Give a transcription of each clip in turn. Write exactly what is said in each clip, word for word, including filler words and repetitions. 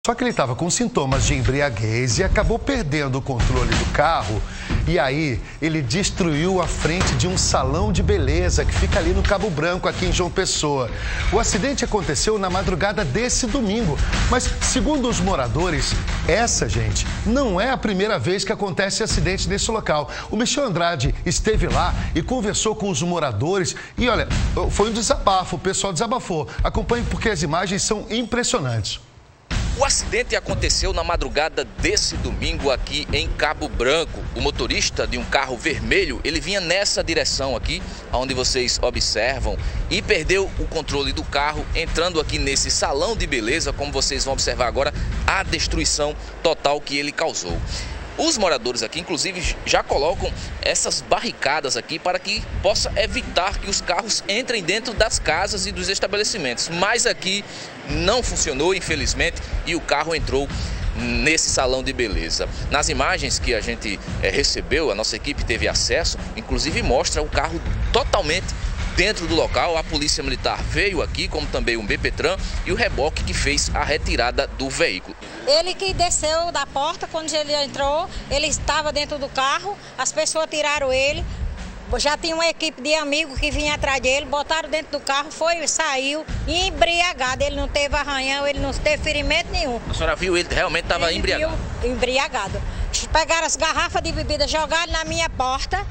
Só que ele estava com sintomas de embriaguez e acabou perdendo o controle do carro. E aí, ele destruiu a frente de um salão de beleza que fica ali no Cabo Branco, aqui em João Pessoa. O acidente aconteceu na madrugada desse domingo. Mas, segundo os moradores, essa, gente, não é a primeira vez que acontece acidente nesse local. O Michel Andrade esteve lá e conversou com os moradores. E, olha, foi um desabafo, o pessoal desabafou. Acompanhe porque as imagens são impressionantes. O acidente aconteceu na madrugada desse domingo aqui em Cabo Branco. O motorista de um carro vermelho, ele vinha nessa direção aqui, onde vocês observam, e perdeu o controle do carro, entrando aqui nesse salão de beleza, como vocês vão observar agora, a destruição total que ele causou. Os moradores aqui, inclusive, já colocam essas barricadas aqui para que possa evitar que os carros entrem dentro das casas e dos estabelecimentos. Mas aqui não funcionou, infelizmente, e o carro entrou nesse salão de beleza. Nas imagens que a gente é, recebeu, a nossa equipe teve acesso, inclusive mostra o carro totalmente dentro do local. A Polícia Militar veio aqui, como também o BPTran e o reboque que fez a retirada do veículo. Ele que desceu da porta, quando ele entrou, ele estava dentro do carro, as pessoas tiraram ele, já tinha uma equipe de amigos que vinha atrás dele, botaram dentro do carro, foi, saiu embriagado, ele não teve arranhão, ele não teve ferimento nenhum. A senhora viu, ele realmente estava embriagado? Viu, embriagado. Pegaram as garrafas de bebida, jogaram na minha porta,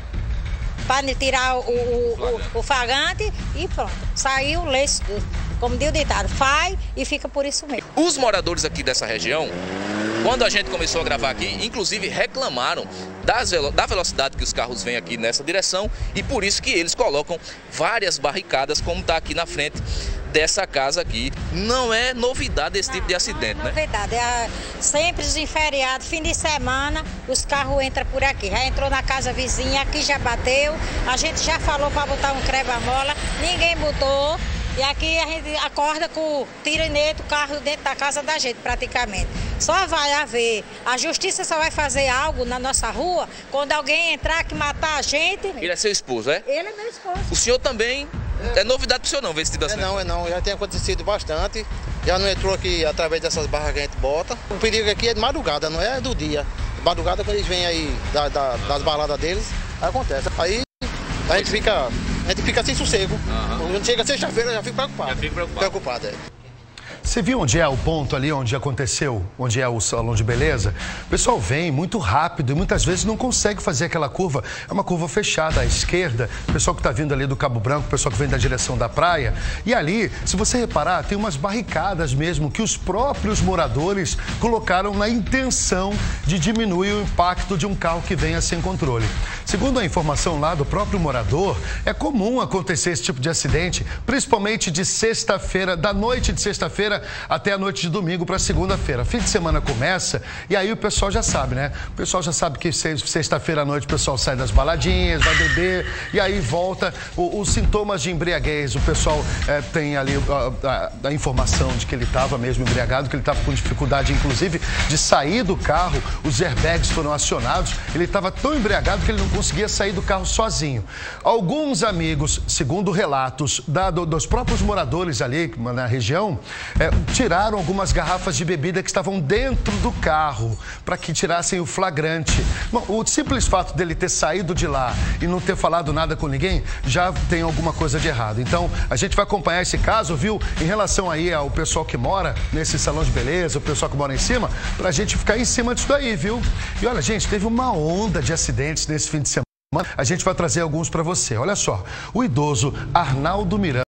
para tirar o, o, o, o flagrante e pronto, saiu, como diz o ditado, faz e fica por isso mesmo. Os moradores aqui dessa região, quando a gente começou a gravar aqui, inclusive reclamaram das, da velocidade que os carros vêm aqui nessa direção e por isso que eles colocam várias barricadas, como está aqui na frente dessa casa aqui. Não é novidade esse não, tipo de acidente, não é né? Novidade, é sempre em feriado, fim de semana, os carros entram por aqui. Já entrou na casa vizinha, aqui já bateu, a gente já falou para botar um creva-mola, ninguém botou. E aqui a gente acorda com o tirinete, o carro dentro da casa da gente, praticamente. Só vai haver, a justiça só vai fazer algo na nossa rua quando alguém entrar que matar a gente. Ele é seu esposo, é? Ele é meu esposo. O senhor também, é, é novidade pro senhor não ver esse tipo de acidente? É não, é não, já tem acontecido bastante, já não entrou aqui através dessas barras que a gente bota. O perigo aqui é de madrugada, não é do dia. De madrugada, quando eles vêm aí da, da, das baladas deles, acontece. Aí a gente fica... A gente fica sem sossego. Uhum. Quando chega sexta-feira, já fico preocupado. Já fico preocupado. Preocupado, é. Você viu onde é o ponto ali, onde aconteceu, onde é o salão de beleza? O pessoal vem muito rápido e muitas vezes não consegue fazer aquela curva. É uma curva fechada à esquerda. O pessoal que está vindo ali do Cabo Branco, o pessoal que vem da direção da praia. E ali, se você reparar, tem umas barricadas mesmo que os próprios moradores colocaram na intenção de diminuir o impacto de um carro que venha sem controle. Segundo a informação lá do próprio morador, é comum acontecer esse tipo de acidente, principalmente de sexta-feira, da noite de sexta-feira até a noite de domingo para segunda-feira. Fim de semana começa e aí o pessoal já sabe, né? O pessoal já sabe que sexta-feira à noite o pessoal sai das baladinhas, vai beber e aí volta. O, os sintomas de embriaguez, o pessoal é, tem ali a, a, a informação de que ele estava mesmo embriagado, que ele estava com dificuldade, inclusive, de sair do carro. Os airbags foram acionados. Ele estava tão embriagado que ele não conseguia sair do carro sozinho. Alguns amigos, segundo relatos da, do, dos próprios moradores ali na região, É, tiraram algumas garrafas de bebida que estavam dentro do carro para que tirassem o flagrante. Bom, o simples fato dele ter saído de lá e não ter falado nada com ninguém já tem alguma coisa de errado. Então, a gente vai acompanhar esse caso, viu? Em relação aí ao pessoal que mora nesse salão de beleza, o pessoal que mora em cima, para a gente ficar em cima disso daí, viu? E olha, gente, teve uma onda de acidentes nesse fim de semana. A gente vai trazer alguns para você. Olha só, o idoso Arnaldo Miranda